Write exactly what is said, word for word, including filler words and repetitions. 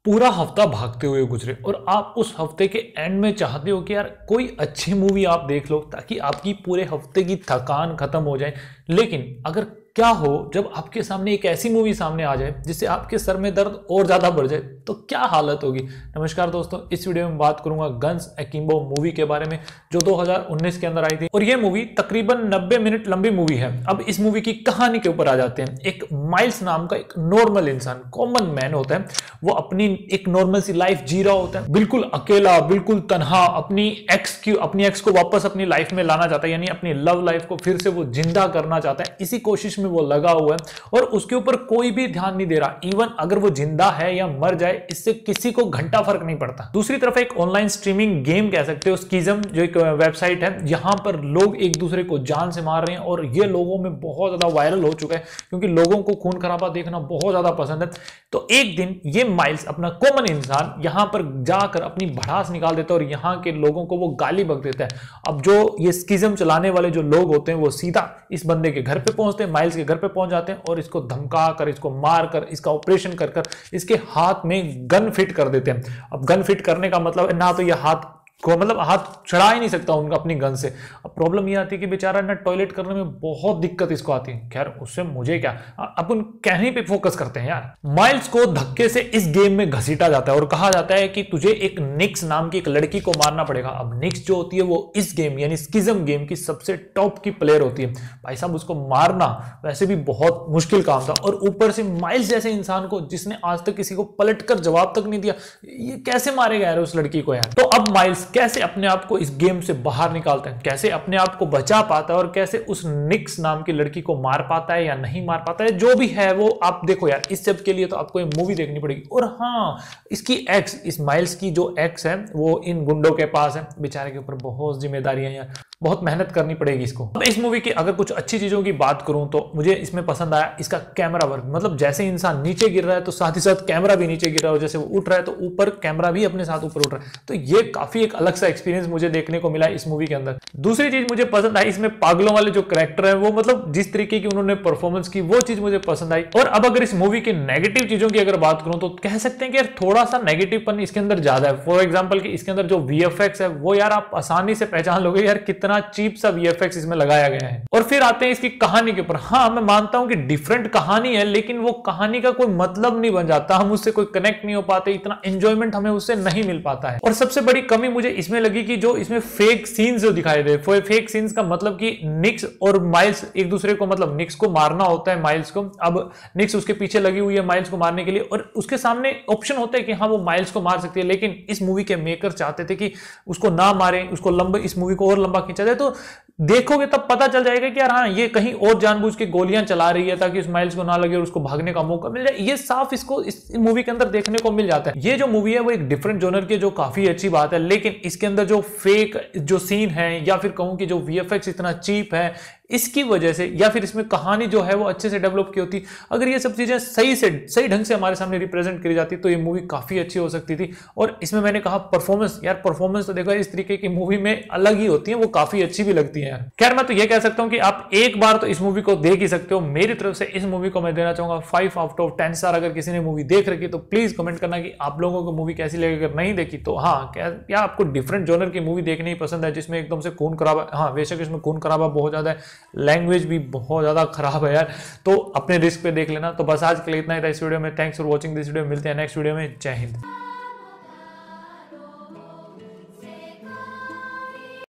पूरा हफ्ता भागते हुए गुजरे और आप उस हफ्ते के एंड में चाहते हो कि यार कोई अच्छी मूवी आप देख लो ताकि आपकी पूरे हफ्ते की थकान खत्म हो जाए। लेकिन अगर क्या हो जब आपके सामने एक ऐसी मूवी सामने आ जाए जिससे आपके सर में दर्द और ज्यादा बढ़ जाए तो क्या हालत होगी। नमस्कार दोस्तों, इस वीडियो में बात करूंगा गन्स अकिम्बो मूवी के बारे में जो दो हज़ार उन्नीस के अंदर आई थी और ये मूवी तकरीबन नब्बे मिनट लंबी मूवी है। अब इस मूवी की कहानी के ऊपर आ जाते हैं। एक माइल्स नाम का एक नॉर्मल इंसान, कॉमन मैन होता है, वो अपनी एक नॉर्मल सी लाइफ जी रहा होता है, बिल्कुल अकेला, बिल्कुल तन्हा। अपनी एक्स की अपनी एक्स को वापस अपनी लाइफ में लाना चाहता है, यानी अपनी लव लाइफ को फिर से वो जिंदा करना चाहता है। इसी कोशिश में वो लगा हुआ है और उसके ऊपर कोई भी ध्यान नहीं दे रहा। इवन अगर वो जिंदा है या मर जाए इससे किसी को घंटा फर्क नहीं पड़ता। दूसरी तरफ एक ऑनलाइन स्ट्रीमिंग गेम कह सकते हो, स्किज्म जो एक वेबसाइट है, यहां पर लोग एक दूसरे को जान से मार रहे हैं और ये लोगों में बहुत ज्यादा वायरल हो चुका है क्योंकि लोगों को खून खराबा देखना बहुत ज्यादा पसंद है। तो एक दिन ये माइल्स, अपना कॉमन इंसान, यहां पर जाकर अपनी भड़ास निकाल देता है और यहां के लोगों को वो गाली बक देता है। अब जो ये स्किज्म चलाने वाले जो लोग होते हैं वो सीधा इस बंदे के घर पे पहुंचते हैं, माइल्स के घर पे पहुंच जाते हैं और इसको धमका कर, इसको मार कर, इसका ऑपरेशन कर कर इसके हाथ में गन फिट कर देते हैं। अब गन फिट करने का मतलब ना तो ये हाथ को मतलब हाथ चढ़ा ही नहीं सकता उनका अपनी गन से। अब प्रॉब्लम ये आती है कि बेचारा ना टॉयलेट करने में बहुत दिक्कत इसको आती है। खैर उससे मुझे क्या, अपन कहने पे फोकस करते हैं यार। माइल्स को धक्के से इस गेम में घसीटा जाता है और कहा जाता है कि तुझे एक निक्स नाम की एक लड़की को मारना पड़ेगा। अब निक्स जो होती है वो इस गेम यानी स्किज्म गेम की सबसे टॉप की प्लेयर होती है। भाई साहब उसको मारना वैसे भी बहुत मुश्किल काम था और ऊपर से माइल्स जैसे इंसान को जिसने आज तक किसी को पलट कर जवाब तक नहीं दिया, ये कैसे मारेगा यार उस लड़की को यार। तो अब माइल्स कैसे अपने आप को इस गेम से बाहर निकालता है, कैसे अपने आप को बचा पाता है और कैसे उस निक्स नाम की लड़की को मार पाता है या नहीं मार पाता है, जो भी है वो आप देखो यार। इस सब के लिए तो आपको ये मूवी देखनी पड़ेगी। और हाँ, इसकी एक्स, इस माइल्स की जो एक्स है वो इन गुंडों के पास है। बेचारे के ऊपर बहुत जिम्मेदारियां यार, बहुत मेहनत करनी पड़ेगी इसको। अब इस मूवी की अगर कुछ अच्छी चीजों की बात करूं तो मुझे इसमें पसंद आया इसका कैमरा वर्क। मतलब जैसे इंसान नीचे गिर रहा है तो साथ ही साथ कैमरा भी नीचे गिर रहा है और जैसे वो उठ रहा है तो ऊपर कैमरा भी अपने साथ ऊपर उठ रहा है। तो ये काफी एक अलग सा एक्सपीरियंस मुझे देखने को मिला इस मूवी के अंदर। दूसरी चीज मुझे पसंद आई, इसमें पागलों वाले जो कैरेक्टर है वो, मतलब जिस तरीके की उन्होंने परफॉर्मेंस की वो चीज मुझे पसंद आई। और अब अगर इस मूवी की नेगेटिव चीजों की अगर बात करूं तो कह सकते हैं कि यार थोड़ा सा नेगेटिवपन इसके अंदर ज्यादा है। फॉर एग्जाम्पल कि इसके अंदर जो वीएफएक्स है वो यार आप आसानी से पहचान लोगे यार कितना चीप सा वीएफएक्स इसमें लगाया गया है। और फिर आते हैं इसकी कहानी के ऊपर। हाँ, मैं मानता हूं कि डिफरेंट कहानी है लेकिन वो कहानी का कोई मतलब नहीं बन जाता, हम उससे कोई कनेक्ट नहीं हो पाते, इतना एंजॉयमेंट हमें उससे नहीं मिल पाता है। और सबसे बड़ी कमी मुझे इसमें लगी कि जो इसमें फेक सीन्स जो दिखाई दे, फेक सीन्स का मतलब कि निक्स और माइल्स एक दूसरे को, मतलब निक्स को मारना होता है माइल्स को। अब निक्स उसके पीछे लगी हुई है माइल्स को मारने के लिए और उसके सामने ऑप्शन होता है कि हाँ वो माइल्स को मार सकती है, लेकिन इस मूवी के मेकर चाहते थे कि उसको ना मारे, उसको लंबे, इस मूवी को और लंबा खींचा जाए। तो देखोगे तब पता चल जाएगा कि यार हाँ ये कहीं और जानबूझ के गोलियां चला रही है ताकि उस माइल्स को ना लगे और उसको भागने का मौका मिल जाए। ये साफ इसको इस मूवी के अंदर देखने को मिल जाता है। ये जो मूवी है वो एक डिफरेंट जोनर की, जो काफी अच्छी बात है, लेकिन इसके अंदर जो फेक जो सीन है या फिर कहूं कि जो वीएफएक्स इतना चीप है इसकी वजह से, या फिर इसमें कहानी जो है वो अच्छे से डेवलप की होती, अगर ये सब चीजें सही से सही ढंग से हमारे सामने रिप्रेजेंट करी जाती तो ये मूवी काफी अच्छी हो सकती थी। और इसमें मैंने कहा परफॉर्मेंस, यार परफॉर्मेंस तो देखो इस तरीके की मूवी में अलग ही होती है, वो काफी अच्छी भी लगती है। खैर मैं तो ये कह सकता हूं कि आप एक बार तो इस मूवी को देख ही सकते हो। मेरी तरफ से इस मूवी को मैं देना चाहूंगा five out of ten star. अगर किसी ने मूवी देख रखी तो प्लीज कमेंट करना कि आप लोगों को मूवी कैसी लगी। अगर नहीं देखी तो हाँ, क्या या आपको डिफरेंट जोनर की मूवी देखनी पसंद है जिसमें एकदम से खून खराबा, हाँ बेशक इसमें खून खराबा बहुत ज्यादा है, लैंग्वेज भी बहुत ज्यादा खराब है यार, तो अपने रिस्क पे देख लेना। तो बस आज के लिए इतना ही था इस वीडियो में। Thanks for watching this video. मिलते हैं नेक्स्ट वीडियो में। जय हिंद।